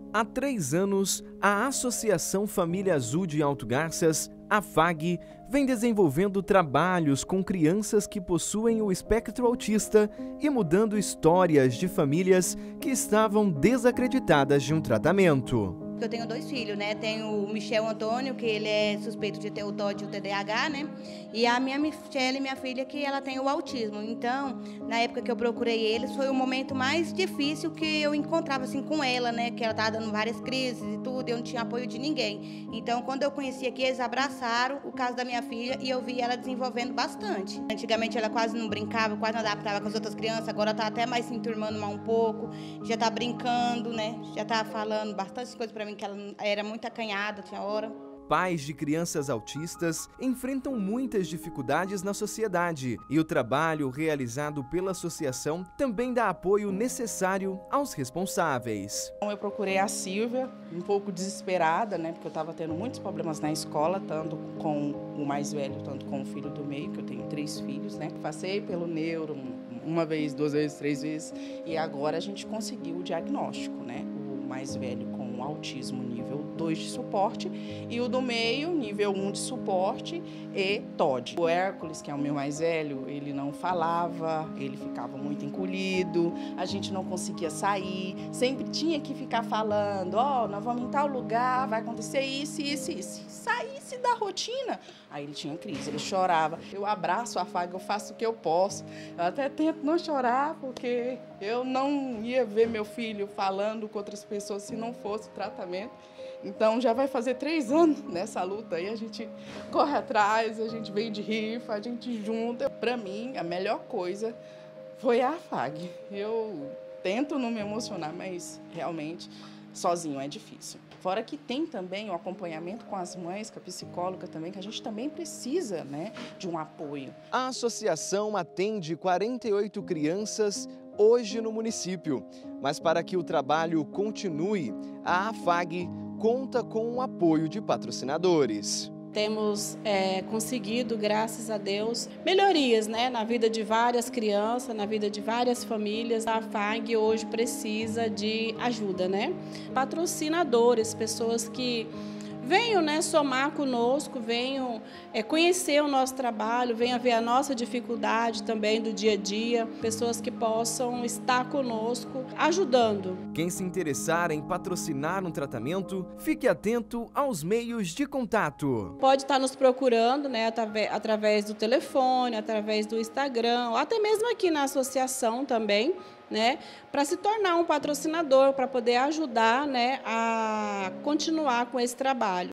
Há 3 anos, a Associação Família Azul de Alto Garças, a FAG, vem desenvolvendo trabalhos com crianças que possuem o espectro autista e mudando histórias de famílias que estavam desacreditadas de um tratamento. Eu tenho 2 filhos, né? Tenho o Michel Antônio, que ele é suspeito de ter o TOD e o TDAH, né? E a minha Michelle, minha filha, que ela tem o autismo. Então, na época que eu procurei eles, foi o momento mais difícil que eu encontrava, assim, com ela, né? Que ela estava dando várias crises e tudo, e eu não tinha apoio de ninguém. Então, quando eu conheci aqui, eles abraçaram o caso da minha filha e eu vi ela desenvolvendo bastante. Antigamente, ela quase não brincava, quase não adaptava com as outras crianças. Agora, ela tá até mais se enturmando mais um pouco. Já tá brincando, né? Já tá falando bastante coisas para mim, que ela era muito acanhada, tinha hora. Pais de crianças autistas enfrentam muitas dificuldades na sociedade e o trabalho realizado pela associação também dá apoio necessário aos responsáveis. Eu procurei a Silvia, um pouco desesperada, né, porque eu estava tendo muitos problemas na escola, tanto com o mais velho, tanto com o filho do meio, que eu tenho 3 filhos, né. Passei pelo neuro 1 vez, 2 vezes, 3 vezes e agora a gente conseguiu o diagnóstico, né, o mais velho com autismo nível 2 de suporte e o do meio nível 1 de suporte e TOD. O Hércules, que é o meu mais velho, ele não falava, ele ficava muito encolhido, a gente não conseguia sair, sempre tinha que ficar falando, nós vamos em tal lugar, vai acontecer isso, isso, isso. Saísse da rotina, aí ele tinha crise, ele chorava. Eu abraço a FAG, eu faço o que eu posso, eu até tento não chorar, porque eu não ia ver meu filho falando com outras pessoas se não fosse o tratamento. Então já vai fazer 3 anos nessa luta aí, a gente corre atrás, a gente veio de rifa, a gente junta. Para mim, a melhor coisa foi a FAG. Eu tento não me emocionar, mas realmente sozinho é difícil. Fora que tem também o acompanhamento com as mães, com a psicóloga também, que a gente também precisa, né, de um apoio. A associação atende 48 crianças hoje no município, mas para que o trabalho continue, a AFAG conta com o apoio de patrocinadores. Temos conseguido, graças a Deus, melhorias, né, na vida de várias crianças, na vida de várias famílias. A FAG hoje precisa de ajuda, né? Patrocinadores, pessoas que venham, né, somar conosco, venham conhecer o nosso trabalho, venham ver a nossa dificuldade também do dia a dia, pessoas que possam estar conosco ajudando. Quem se interessar em patrocinar um tratamento, fique atento aos meios de contato. Pode estar nos procurando, né, através do telefone, através do Instagram, ou até mesmo aqui na associação também, né, para se tornar um patrocinador, para poder ajudar, né, a continuar com esse trabalho.